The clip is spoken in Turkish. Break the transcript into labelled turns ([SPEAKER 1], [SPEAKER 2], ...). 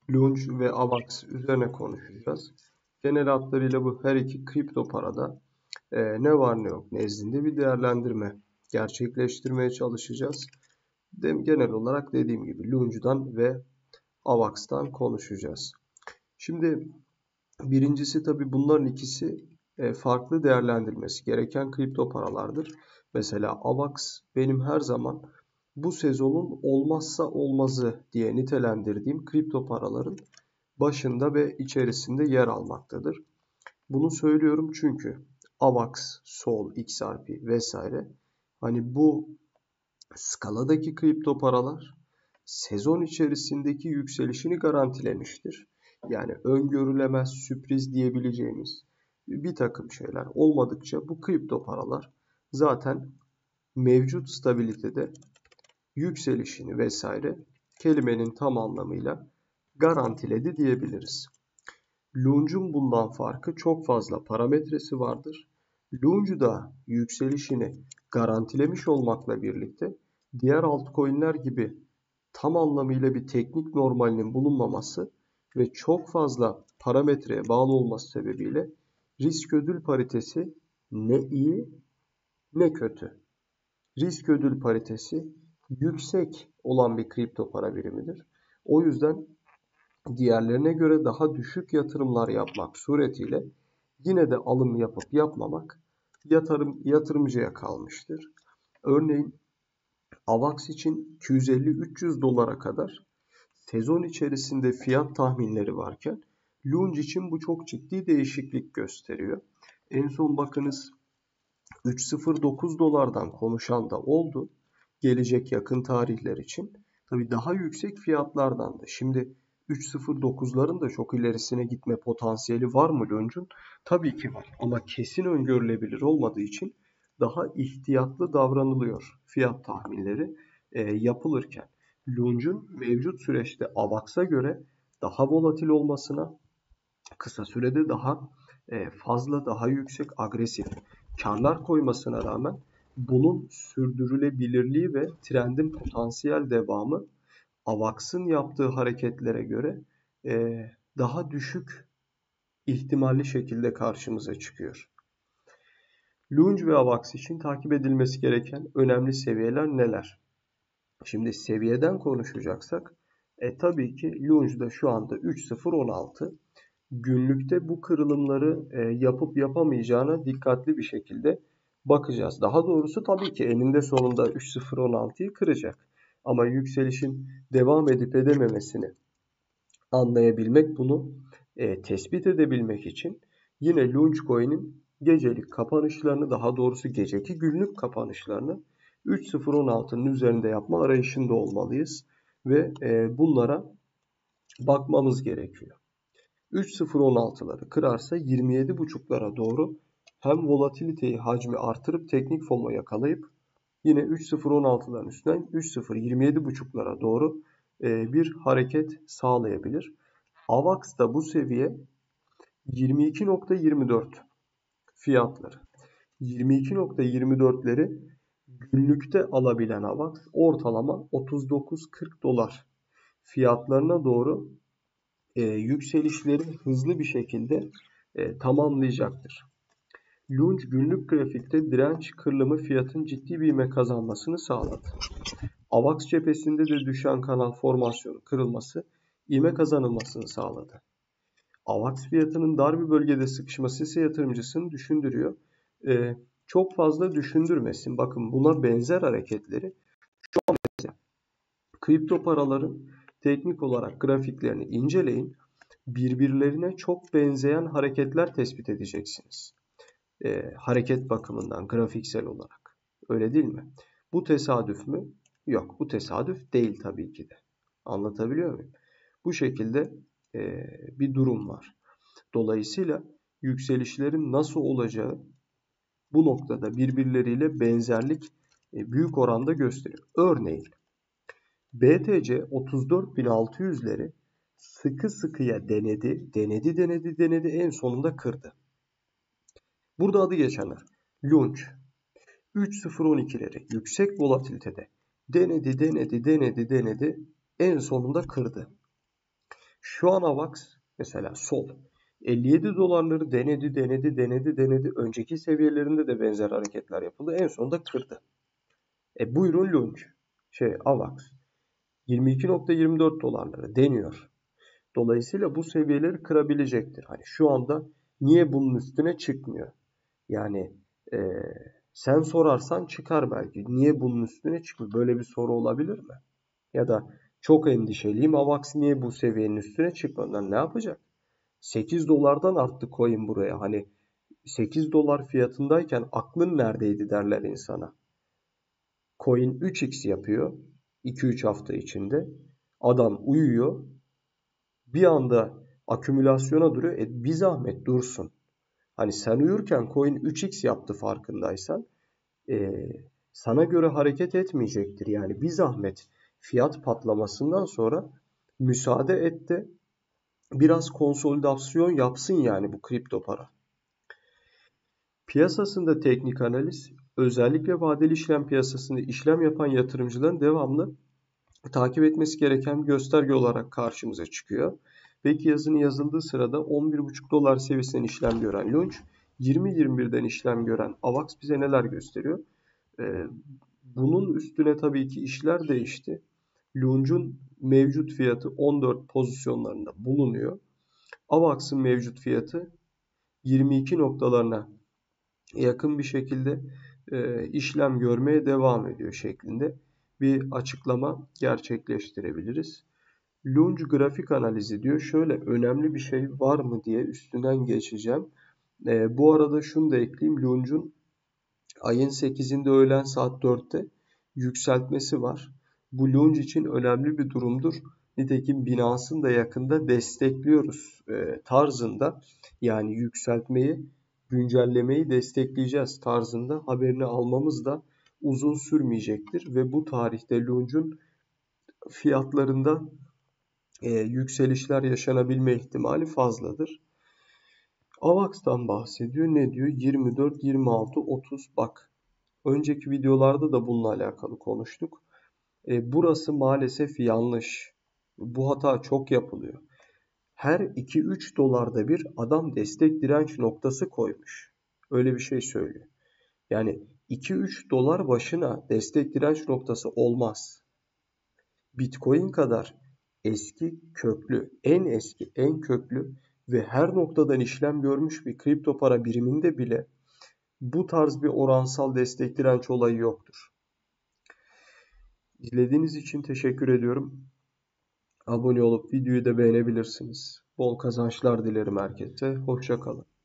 [SPEAKER 1] Lunge ve AVAX üzerine konuşacağız. Genel hatlarıyla bu her iki kripto parada ne var ne yok nezdinde bir değerlendirme gerçekleştirmeye çalışacağız. Genel olarak dediğim gibi Lunge'dan ve AVAX'tan konuşacağız. Şimdi birincisi tabii bunların ikisi farklı değerlendirmesi gereken kripto paralardır. Mesela AVAX benim her zaman bu sezonun olmazsa olmazı diye nitelendirdiğim kripto paraların başında ve içerisinde yer almaktadır. Bunu söylüyorum çünkü AVAX, SOL, XRP vesaire hani bu skaladaki kripto paralar sezon içerisindeki yükselişini garantilemiştir. Yani öngörülemez sürpriz diyebileceğimiz bir takım şeyler olmadıkça bu kripto paralar zaten mevcut stabilitede yükselişini vesaire kelimenin tam anlamıyla garantiledi diyebiliriz. Lunge'un bundan farkı çok fazla parametresi vardır. Lunge da yükselişini garantilemiş olmakla birlikte diğer altcoin'ler gibi tam anlamıyla bir teknik normalinin bulunmaması ve çok fazla parametreye bağlı olması sebebiyle risk ödül paritesi ne iyi ne kötü. Risk ödül paritesi yüksek olan bir kripto para birimidir. O yüzden diğerlerine göre daha düşük yatırımlar yapmak suretiyle yine de alım yapıp yapmamak yatırımcıya kalmıştır. Örneğin AVAX için 250-300 dolara kadar sezon içerisinde fiyat tahminleri varken Lunge için bu çok ciddi değişiklik gösteriyor. En son bakınız 309 dolardan konuşan da oldu. Gelecek yakın tarihler için. Tabii daha yüksek fiyatlardan da. Şimdi 309'ların da çok ilerisine gitme potansiyeli var mı Lunge'un? Tabii ki var. Ama kesin öngörülebilir olmadığı için daha ihtiyatlı davranılıyor fiyat tahminleri yapılırken. Lunge'un mevcut süreçte AVAX'a göre daha volatil olmasına, kısa sürede daha fazla, daha yüksek, agresif karlar koymasına rağmen bunun sürdürülebilirliği ve trendin potansiyel devamı AVAX'ın yaptığı hareketlere göre daha düşük ihtimalli şekilde karşımıza çıkıyor. Lunge ve AVAX için takip edilmesi gereken önemli seviyeler neler? Şimdi seviyeden konuşacaksak tabii ki Lunge'da şu anda 3.016. Günlükte bu kırılımları yapıp yapamayacağına dikkatli bir şekilde bakacağız. Daha doğrusu tabii ki eninde sonunda 3.016'yı kıracak. Ama yükselişin devam edip edememesini anlayabilmek, bunu tespit edebilmek için yine Launchcoin'in gecelik kapanışlarını, daha doğrusu geceki günlük kapanışlarını 3.016'nın üzerinde yapma arayışında olmalıyız ve bunlara bakmamız gerekiyor. 3.016'ları kırarsa 27.5'lara doğru hem volatiliteyi, hacmi artırıp teknik FOMO yakalayıp yine 3.016'ların üstünden 3.027.5'lara doğru bir hareket sağlayabilir. AVAX'da bu seviye 22.24 fiyatları. 22.24'leri günlükte alabilen AVAX ortalama 39-40 dolar fiyatlarına doğru yükselişleri hızlı bir şekilde tamamlayacaktır. Lunge günlük grafikte direnç kırılımı fiyatın ciddi bir ivme kazanmasını sağladı. AVAX cephesinde de düşen kanal formasyonu kırılması ivme kazanılmasını sağladı. AVAX fiyatının dar bir bölgede sıkışması ise yatırımcısını düşündürüyor. Çok fazla düşündürmesin. Bakın buna benzer hareketleri şu an mesela kripto paraların teknik olarak grafiklerini inceleyin. Birbirlerine çok benzeyen hareketler tespit edeceksiniz. Hareket bakımından, grafiksel olarak. Öyle değil mi? Bu tesadüf mü? Yok, bu tesadüf değil tabii ki de. Anlatabiliyor muyum? Bu şekilde bir durum var. Dolayısıyla yükselişlerin nasıl olacağı bu noktada birbirleriyle benzerlik büyük oranda gösteriyor. Örneğin BTC 34.600'leri sıkı sıkıya denedi en sonunda kırdı. Burada adı geçenler Lunge 3.012'leri yüksek volatilitede denedi en sonunda kırdı. Şu an AVAX mesela sol 57 dolarları denedi. Önceki seviyelerinde de benzer hareketler yapıldı. En sonunda kırdı. Buyurun Lunch. AVAX 22.24 dolarları deniyor. Dolayısıyla bu seviyeleri kırabilecektir. Hani şu anda niye bunun üstüne çıkmıyor? Yani e, sen sorarsan çıkar belki. Niye bunun üstüne çıkmıyor? Böyle bir soru olabilir mi? Ya da çok endişeliyim. AVAX niye bu seviyenin üstüne çıkmadan ne yapacak? 8 dolardan arttı coin buraya. Hani 8 dolar fiyatındayken aklın neredeydi derler insana. Coin 3x yapıyor 2-3 hafta içinde. Adam uyuyor. Bir anda akümülasyona duruyor. Bir zahmet dursun. Hani sen uyurken coin 3x yaptı farkındaysan. e, Sana göre hareket etmeyecektir. Yani bir zahmet fiyat patlamasından sonra müsaade et de biraz konsolidasyon yapsın yani bu kripto para. Piyasasında teknik analiz, özellikle vadeli işlem piyasasında işlem yapan yatırımcıların devamlı takip etmesi gereken bir gösterge olarak karşımıza çıkıyor. Peki yazının yazıldığı sırada 11,5 dolar seviyesinden işlem gören Launch, 20-21'den işlem gören AVAX bize neler gösteriyor? Ee, Bunun üstüne tabii ki işler değişti. Launch'un mevcut fiyatı 14 pozisyonlarında bulunuyor. AVAX'ın mevcut fiyatı 22 noktalarına yakın bir şekilde işlem görmeye devam ediyor şeklinde bir açıklama gerçekleştirebiliriz. Lunge grafik analizi diyor. Şöyle önemli bir şey var mı diye üstünden geçeceğim. Bu arada şunu da ekleyeyim. Lunge'un ayın 8'inde öğlen saat 4'te yükseltmesi var. Bu Lunge için önemli bir durumdur. Nitekim Binance'ın da yakında destekliyoruz tarzında. Yani yükseltmeyi, güncellemeyi destekleyeceğiz tarzında haberini almamız da uzun sürmeyecektir. Ve bu tarihte Lunge'un fiyatlarında yükselişler yaşanabilme ihtimali fazladır. AVAX'tan bahsediyor. Ne diyor? 24, 26, 30. Bak, önceki videolarda da bununla alakalı konuştuk. Burası maalesef yanlış. Bu hata çok yapılıyor. Her 2-3 dolarda bir adam destek direnç noktası koymuş. Öyle bir şey söylüyor. Yani 2-3 dolar başına destek direnç noktası olmaz. Bitcoin kadar eski köklü, en eski, en köklü ve her noktadan işlem görmüş bir kripto para biriminde bile bu tarz bir oransal destek direnç olayı yoktur. İzlediğiniz için teşekkür ediyorum. Abone olup videoyu da beğenebilirsiniz. Bol kazançlar dilerim herkese. Hoşça kalın.